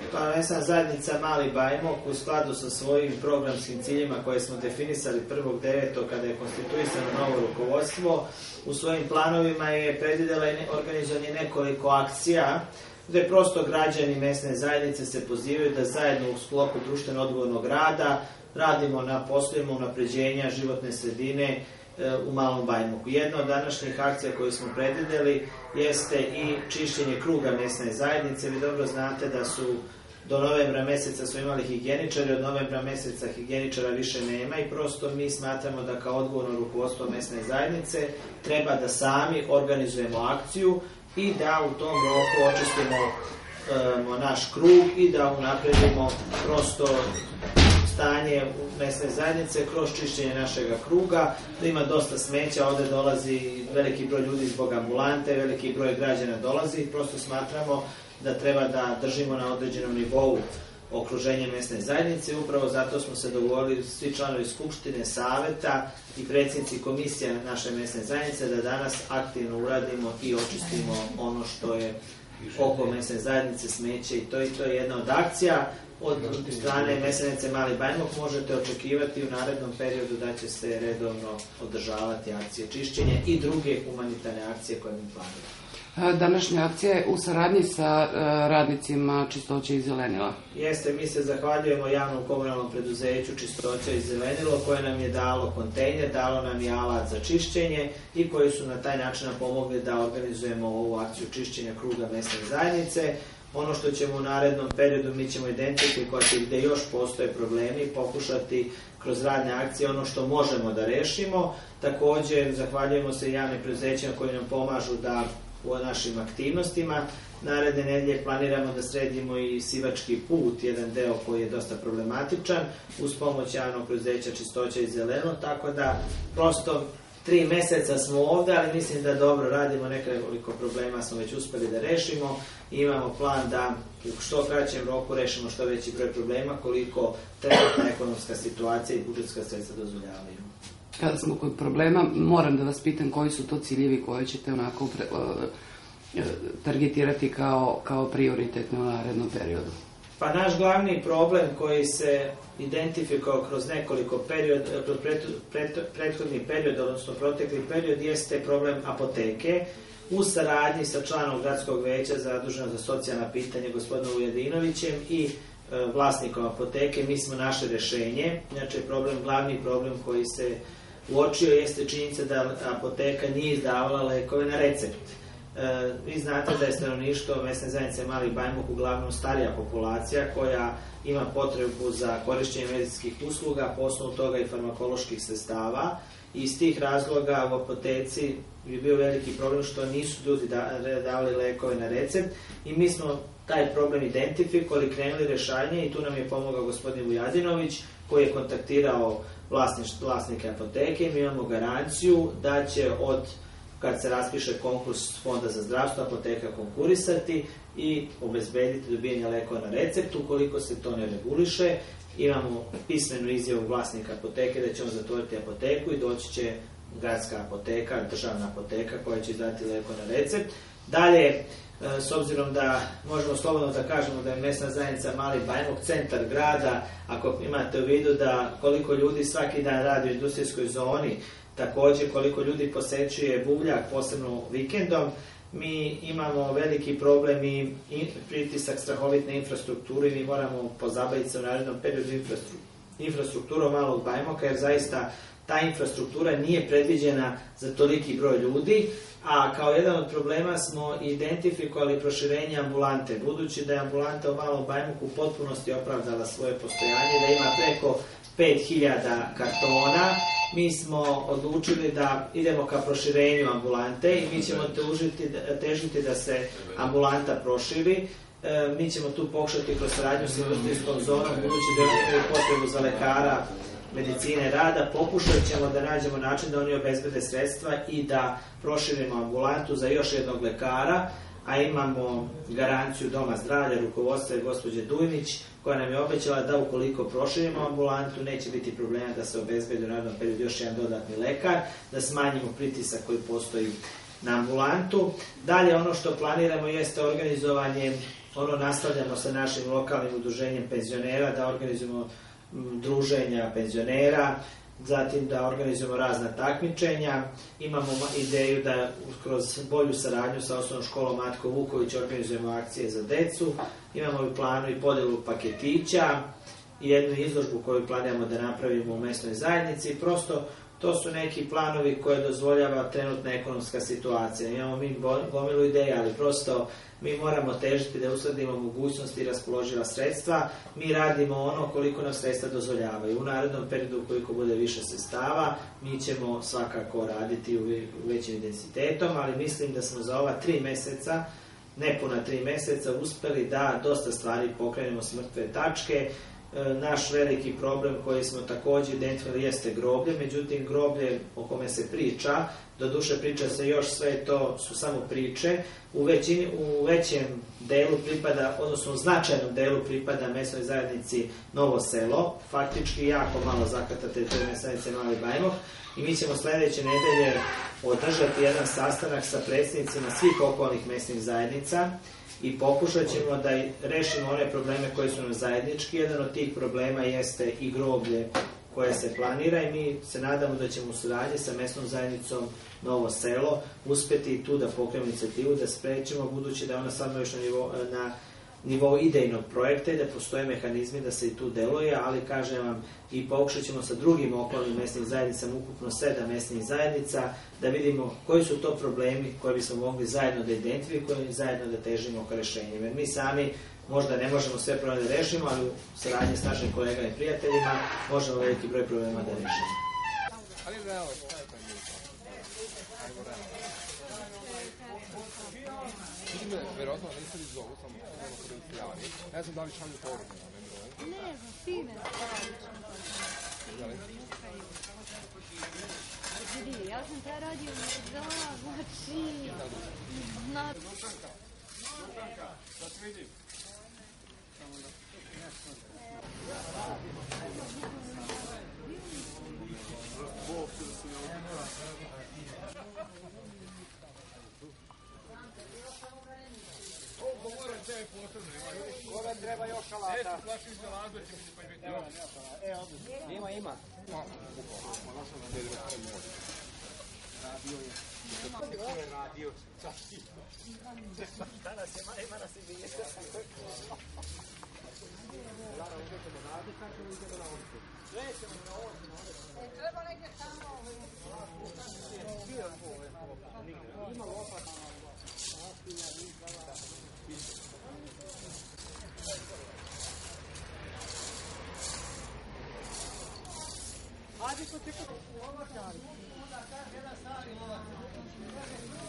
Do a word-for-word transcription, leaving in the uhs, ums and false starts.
Pa mesna zajednica Mali Bajmok u skladu sa svojim programskim ciljima koje smo definisali prvog devetog kada je konstituisano novo rukovodstvo, u svojim planovima je predvidela i organizovanje nekoliko akcija gde prosto građani mesne zajednice se pozivaju da zajedno u sklopu društveno odgovornog rada radimo na poslovima unapređenja životne sredine u Malom Bajmoku. Jedna od današnjih akcija koju smo predvideli jeste i čišćenje kruga mesne zajednice. Vi dobro znate da su do novembra meseca smo imali higijeničari, od novembra meseca higijeničara više nema i prosto mi smatramo da kao odgovorno rukovodstvo mesne zajednice treba da sami organizujemo akciju i da u tom roku očistimo um, naš krug i da unapredimo prosto stanje u mesne zajednice kroz čišćenje našeg kruga, da ima dosta smeća, ovde dolazi veliki broj ljudi zbog ambulante, veliki broj građana dolazi, prosto smatramo da treba da držimo na određenom nivou okruženje mesne zajednice. Upravo zato smo se dogovorili svi članovi Skupštine, Saveta i predsjednici komisija naše mesne zajednice da danas aktivno uradimo i očistimo ono što je oko mesne zajednice, smeće i to i to je jedna od akcija. Od strane mesne zajednice Mali Bajmok možete očekivati u narednom periodu da će se redovno održavati akcije čišćenja i druge humanitarne akcije koje mi planiramo. Današnja akcija je u saradnji sa radnicima Čistoće i zelenila. Jeste, mi se zahvaljujemo javnom komunalnom preduzeću Čistoća i zelenilo koje nam je dalo kontejner, dalo nam je alat za čišćenje i koji su na taj način pomogli da organizujemo ovu akciju čišćenja kruga mesne zajednice. Ono što ćemo u narednom periodu, mi ćemo identifikovati gde još postoje problemi i pokušati kroz radne akcije ono što možemo da rešimo. Takođe, zahvaljujemo se javnim preduzećima koji nam pomažu da u našim aktivnostima. Naredne nedelje planiramo da sredimo i Sivački put, jedan deo koji je dosta problematičan, uz pomoć javnog preduzeća Čistoća i zeleno, tako da prosto tri meseca smo ovde, ali mislim da dobro radimo, nekoliko problema smo već uspeli da rešimo i imamo plan da u što kraćem roku rešimo što veći broj problema koliko trenutna ekonomska situacija i budžetska sredstva dozvoljavaju. Kada smo kod problema, moram da vas pitam koji su to ciljevi koje ćete onako pre, uh, targetirati kao, kao prioritetno u narednom periodu? Pa naš glavni problem koji se identifikao kroz nekoliko period, kroz pret, pret, prethodni period, odnosno protekli period, jeste problem apoteke. U saradnji sa članom gradskog veća zaduženog za socijalna pitanja gospodinom Ujedinovićem i e, vlasnikom apoteke mi smo našli rešenje. Inače, problem, glavni problem koji se uočio jeste činjenica da apoteka nije izdavala lekove na recept. E, vi znate da je stanovništvo mesne zajednice Mali Bajmok uglavnom starija populacija koja ima potrebu za korišćenje medicinskih usluga, po osnovu toga i farmakoloških sredstava. Iz tih razloga u apoteci bi bio veliki problem što nisu ljudi davali lekove na recept i mi smo taj problem identifikovali, krenuli rešanje i tu nam je pomogao gospodin Vujadinović koji je kontaktirao vlasnike apoteke i mi imamo garanciju da će od kad se raspiše konkurs Fonda za zdravstvo, apoteka konkurisati i obezbediti dobijanje lekova na recept. Ukoliko se to ne reguliše, imamo pismenu izjavu vlasnika apoteke da će on zatvoriti apoteku i doći će gradska apoteka, državna apoteka koja će izdati leko na recept. Dalje, s obzirom da možemo slobodno da kažemo da je mesna zajednica Mali Bajmok centar grada, ako imate u vidu da koliko ljudi svaki dan radi u industrijskoj zoni, takođe koliko ljudi posećuje Buvljak, posebno vikendom, mi imamo veliki problem i pritisak strahovit na infrastrukturu i mi moramo pozabaviti se u narednom periodu infrastrukturom Malog Bajmoka, jer zaista ta infrastruktura nije predviđena za toliki broj ljudi, a kao jedan od problema smo identifikovali proširenje ambulante, budući da je ambulanta u Malom Bajmoku u potpunosti opravdala svoje postojanje, da ima preko pet hiljada kartona. Mi smo odlučili da idemo ka proširenju ambulante i mi ćemo težiti, težiti da se ambulanta proširi. E, mi ćemo tu pokušati kroz saradnju sa industrijskom zonom, budući da oni imaju potrebu za lekara medicine rada, pokušat ćemo da nađemo način da oni obezbede sredstva i da proširimo ambulantu za još jednog lekara, a imamo garanciju Doma zdravlja, rukovodstva je gospođe Dujnić, koja nam je obećala da ukoliko proširimo ambulantu, neće biti problema da se obezbedi u narednom periodu još jedan dodatni lekar, da smanjimo pritisak koji postoji na ambulantu. Dalje ono što planiramo jeste organizovanje, ono nastavljamo sa našim lokalnim udruženjem penzionera, da organizujemo druženja penzionera, zatim da organizujemo razna takmičenja. Imamo ideju da kroz bolju saradnju sa osnovnom školom Matko Vuković organizujemo akcije za decu. Imamo u planu i podelu paketića i jednu izložbu koju planiramo da napravimo u mesnoj zajednici. Prosto to su neki planovi koje dozvoljava trenutna ekonomska situacija. Imamo mi gomilu ideja, ali prosto mi moramo težiti da uskladimo mogućnosti i raspoloživa sredstva. Mi radimo ono koliko nam sredstva dozvoljavaju. U narednom periodu, koliko bude više sredstava, mi ćemo svakako raditi u većim intenzitetom, ali mislim da smo za ova tri meseca, nepuna tri meseca, uspeli da dosta stvari pokrenemo s mrtve tačke. Naš veliki problem koji smo takođe identifikovali jeste groblje, međutim groblje o kome se priča, doduše priča se još, sve to su samo priče, u, većini, u većem delu pripada, odnosno u značajnom delu pripada mesnoj zajednici Novo Selo, faktički jako malo zakata teritorije mesne zajednice Mali Bajmok, i mi ćemo sledeće nedelje održati jedan sastanak sa predstavnicima svih okolnih mesnih zajednica i pokušat ćemo da rešimo one probleme koji su nam zajednički. Jedan od tih problema jeste i groblje koje se planira i mi se nadamo da ćemo u suradnji sa mesnom zajednicom Novo Selo uspeti i tu da pokrenemo inicijativu, da sprečimo, budući da ona samo još na nivou, na nivou idejnog projekta i da postoje mehanizmi da se i tu deluje, ali kažem vam, i pokušat ćemo sa drugim okolnim mesnim zajednicama, ukupno sedam mesnih zajednica, da vidimo koji su to problemi koje bismo mogli zajedno da identifikujemo i zajedno da težimo ka rešenju. Jer mi sami možda ne možemo sve probleme da rešimo, ali u saradnji s našim kolegama i prijateljima možemo veliki broj problema da rešimo. Vidim da verovatno niste li zovu, samo da se javni. Ne znam da li šalju poruku na meni broju. Ne znam, fine stvari. Vidi, ja sam taj radio da, znači... Zna... Sad vidim. Koga treba još alata? Ima, ima. Radio. Danas je, ima nas i vidje. Lara, uvijek ćemo raditi, sad ćemo idemo na ovdje. Sve ćemo na ovdje. Treba negdje tamo. Ima lopat. Hadi ko te ko...